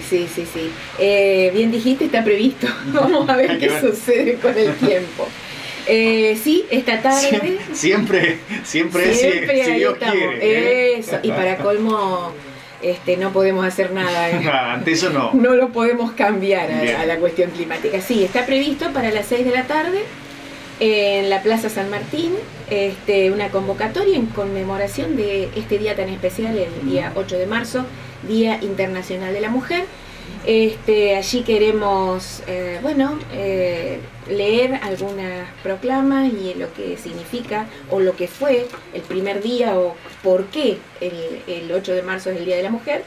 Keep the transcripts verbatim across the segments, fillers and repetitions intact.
sí, sí, sí. Eh, bien dijiste, está previsto. Vamos a ver qué ver. sucede con el tiempo. Eh, sí, esta tarde. Siempre, siempre, siempre si, si Dios estamos. quiere. ¿eh? Eso, y para colmo, este, no podemos hacer nada. ¿eh? Ante eso no. No lo podemos cambiar a, a la cuestión climática. Sí, está previsto para las seis de la tarde en la Plaza San Martín, este, una convocatoria en conmemoración de este día tan especial, el día ocho de marzo, Día Internacional de la Mujer. Este, allí queremos, eh, bueno, eh, leer algunas proclamas y lo que significa o lo que fue el primer día o por qué el, el ocho de marzo es el Día de la Mujer.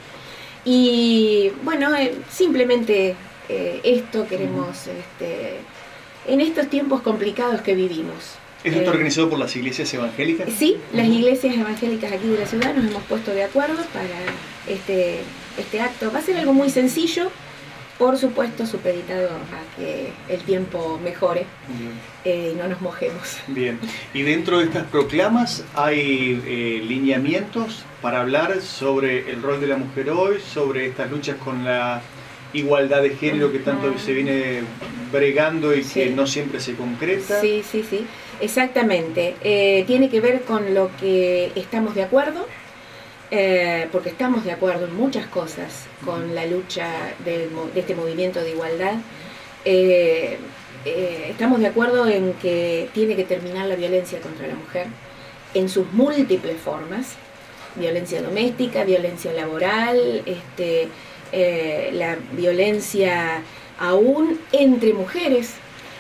Y bueno, eh, simplemente eh, esto queremos, este, en estos tiempos complicados que vivimos. ¿Esto está organizado por las iglesias evangélicas? Sí, las iglesias evangélicas aquí de la ciudad nos hemos puesto de acuerdo para este, este acto. Va a ser algo muy sencillo, por supuesto supeditado a que el tiempo mejore eh, y no nos mojemos. Bien, y dentro de estas proclamas hay eh, lineamientos para hablar sobre el rol de la mujer hoy, sobre estas luchas con la igualdad de género que tanto se viene bregando y que sí. no siempre se concreta. Sí, sí, sí, exactamente. Eh, tiene que ver con lo que estamos de acuerdo, eh, porque estamos de acuerdo en muchas cosas con la lucha de, de este movimiento de igualdad. Eh, eh, estamos de acuerdo en que tiene que terminar la violencia contra la mujer en sus múltiples formas, violencia doméstica, violencia laboral, este, eh, la violencia aún entre mujeres,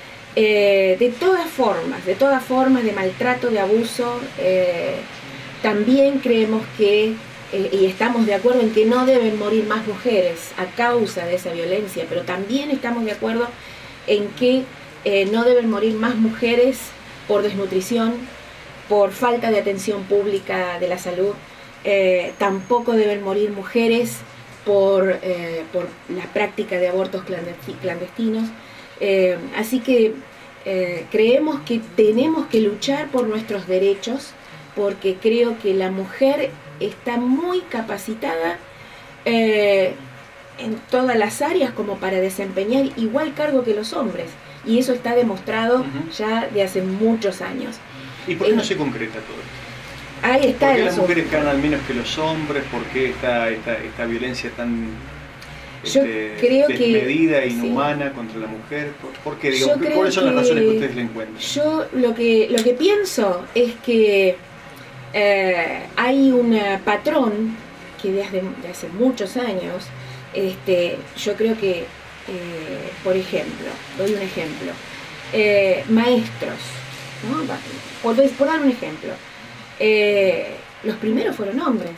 eh, de todas formas, de todas formas de maltrato, de abuso. Eh, también creemos que, eh, y estamos de acuerdo en que no deben morir más mujeres a causa de esa violencia, pero también estamos de acuerdo en que eh, no deben morir más mujeres por desnutrición, por falta de atención pública de la salud, eh, tampoco deben morir mujeres por, eh, por la práctica de abortos clandestinos. Eh, así que eh, creemos que tenemos que luchar por nuestros derechos, porque creo que la mujer está muy capacitada eh, en todas las áreas como para desempeñar igual cargo que los hombres, y eso está demostrado uh-huh. ya de hace muchos años. ¿Y por qué eh, no se concreta todo esto? Ahí está. ¿Por qué las mujeres ganan menos que los hombres? ¿Por qué esta, esta, esta violencia tan Yo este, creo desmedida e que, inhumana sí. contra la mujer? ¿Por, por qué? Digo, ¿cuáles son las razones que ustedes le encuentran? Yo lo que, lo que pienso es que eh, hay un patrón que desde de hace muchos años, este, yo creo que, eh, por ejemplo, doy un ejemplo, eh, maestros, ¿no? por, por dar un ejemplo, eh, los primeros fueron hombres,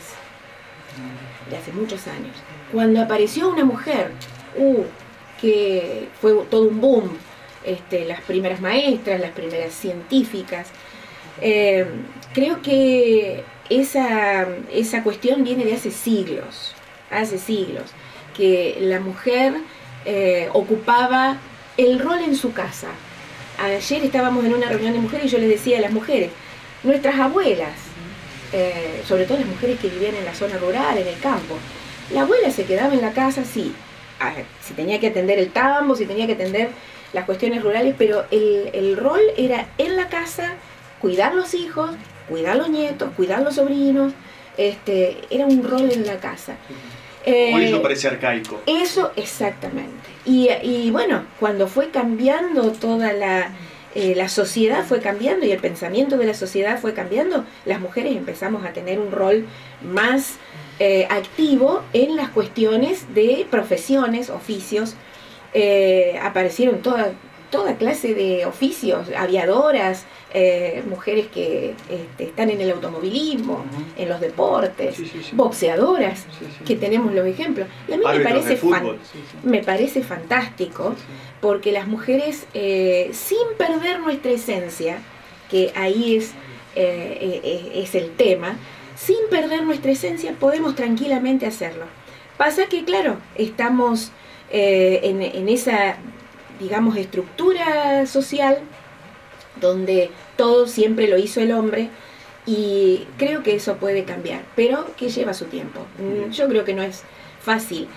de hace muchos años. Cuando apareció una mujer, uh, que fue todo un boom, este, las primeras maestras, las primeras científicas, eh, creo que esa, esa cuestión viene de hace siglos, hace siglos, que la mujer eh, ocupaba el rol en su casa. Ayer estábamos en una reunión de mujeres y yo les decía a las mujeres, nuestras abuelas, eh, sobre todo las mujeres que vivían en la zona rural, en el campo, la abuela se quedaba en la casa, sí, a, si tenía que atender el tambo, si tenía que atender las cuestiones rurales, pero el, el rol era en la casa, cuidar los hijos, cuidar los nietos, cuidar los sobrinos, este, era un rol en la casa. Eh, Hoy eso parece arcaico. Eso exactamente. Y, y bueno, cuando fue cambiando toda la, eh, la sociedad fue cambiando y el pensamiento de la sociedad fue cambiando, las mujeres empezamos a tener un rol más eh, activo en las cuestiones de profesiones, oficios. Eh, aparecieron toda, toda clase de oficios, aviadoras, eh, mujeres que este, están en el automovilismo, uh-huh. en los deportes, sí, sí, sí. boxeadoras, sí, sí. que tenemos los ejemplos. Y a mí me parece, fan, sí, sí. me parece fantástico, sí, sí. porque las mujeres, eh, sin perder nuestra esencia, que ahí es, eh, eh, es el tema, sin perder nuestra esencia podemos tranquilamente hacerlo. Pasa que, claro, estamos eh, en, en esa, digamos, estructura social donde todo siempre lo hizo el hombre, y creo que eso puede cambiar, pero que lleva su tiempo. Yo creo que no es fácil.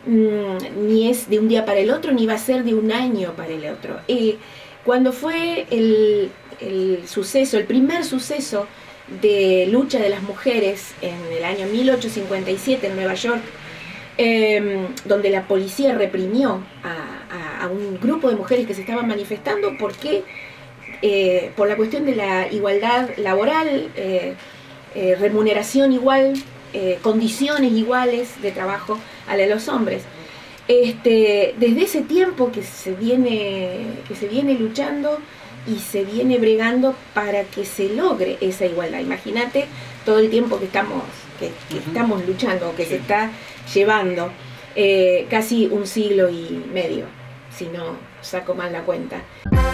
mmm, ni es de un día para el otro, ni va a ser de un año para el otro. Eh, cuando fue el, el suceso, el primer suceso de lucha de las mujeres en el año mil ochocientos cincuenta y siete en Nueva York, eh, donde la policía reprimió a, a, a un grupo de mujeres que se estaban manifestando porque eh, por la cuestión de la igualdad laboral, eh, eh, remuneración igual, eh, condiciones iguales de trabajo a la de los hombres. Este, desde ese tiempo que se viene, que se viene luchando y se viene bregando para que se logre esa igualdad. Imagínate todo el tiempo que estamos, que, que uh-huh. estamos luchando, que sí. se está llevando, eh, casi un siglo y medio, si no saco mal la cuenta.